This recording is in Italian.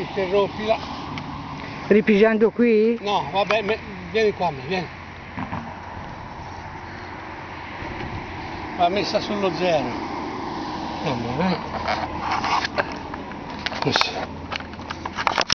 interrompila. Ripigiando qui? No, vabbè, vieni qua, vieni. Va messa sullo zero. Così.